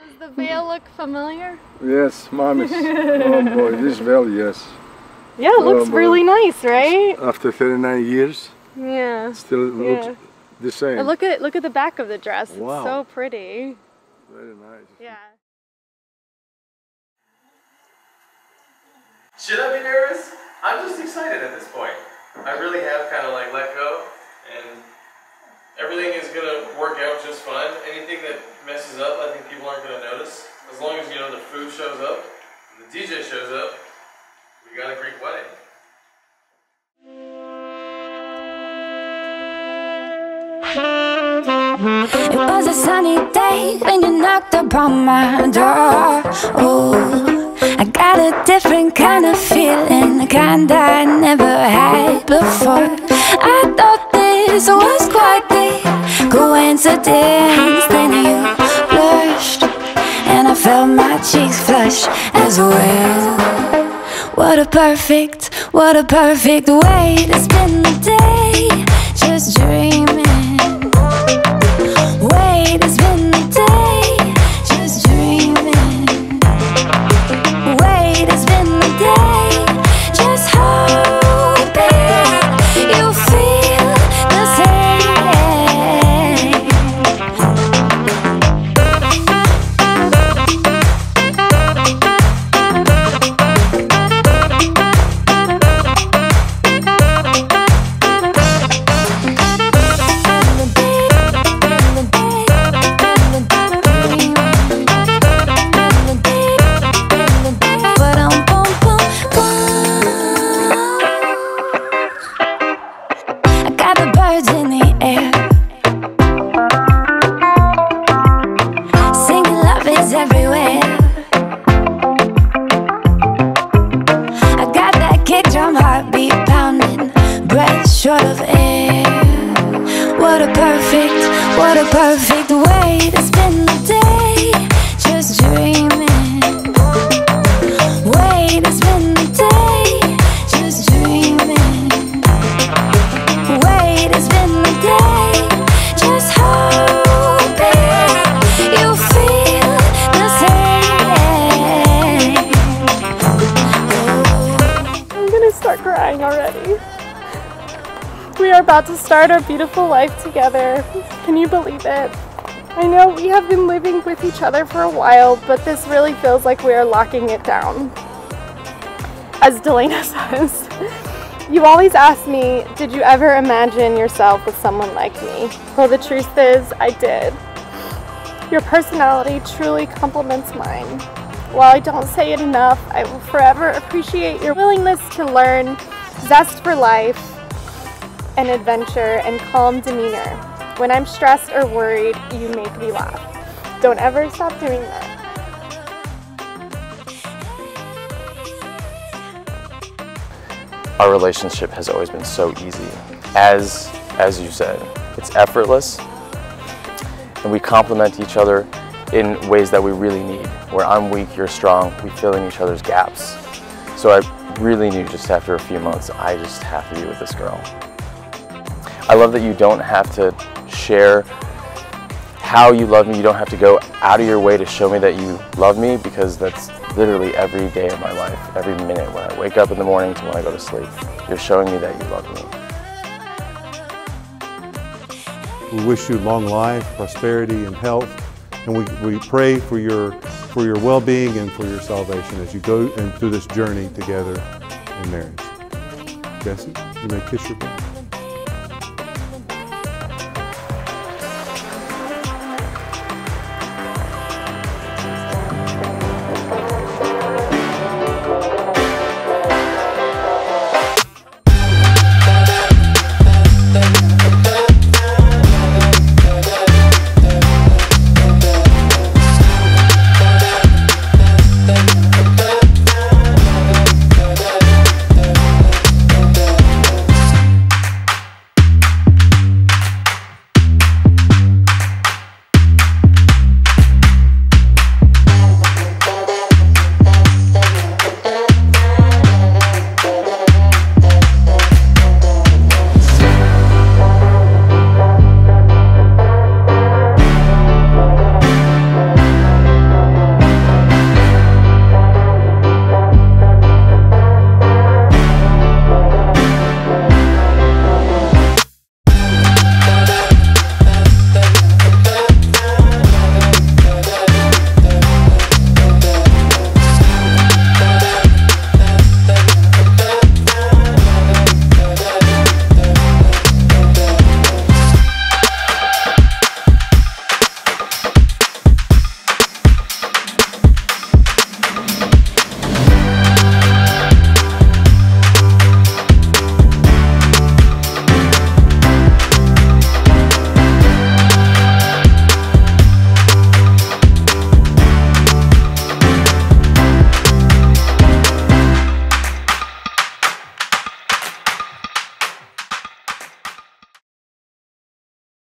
Does the veil look familiar? Yes, Mom is. Oh boy, this veil, yes. Yeah, it looks really nice, right? After 39 years. Yeah. Still looks the same. And look at the back of the dress. Wow. It's so pretty. Very nice. Yeah. Should I be nervous? I'm just excited at this point. I really have kind of like let go, and everything is gonna work out just fine. Anything that messes up, I think people aren't gonna notice. As long as, you know, the food shows up, and the DJ shows up, we got a Greek wedding. It was a sunny day when you knocked upon my door. Oh, I got a different kind of feeling, the kind I never had before. I thought this was quite the coincidence. Then you blushed, and I felt my cheeks flush as well. What a perfect way to spend the day, just dreaming. Way to spend the day, just dreaming. Way to spend the day, just hoping you feel the same. In the air, singing love is everywhere. I got that kick drum, heartbeat pounding, breath short of air. What a perfect way to spend the day, just dreaming. Way to spend the day, just dreaming. Way to spend the day, just hoping you feel the same. I'm gonna start crying already. We are about to start our beautiful life together. Can you believe it? I know we have been living with each other for a while, but this really feels like we are locking it down. As Delana says. You always ask me, did you ever imagine yourself with someone like me? Well, the truth is, I did. Your personality truly complements mine. While I don't say it enough, I will forever appreciate your willingness to learn, zest for life, and adventure, and calm demeanor. When I'm stressed or worried, you make me laugh. Don't ever stop doing that. Our relationship has always been so easy. As you said, it's effortless, and we complement each other in ways that we really need. Where I'm weak, you're strong, we fill in each other's gaps. So I really knew just after a few months, I just have to be with this girl. I love that you don't have to share how you love me. You don't have to go out of your way to show me that you love me, because that's literally every day of my life, every minute when I wake up in the morning to when I go to sleep. You're showing me that you love me. We wish you long life, prosperity, and health, and we pray for your well-being and for your salvation as you go through this journey together in marriage. Jesse, you may kiss your bride.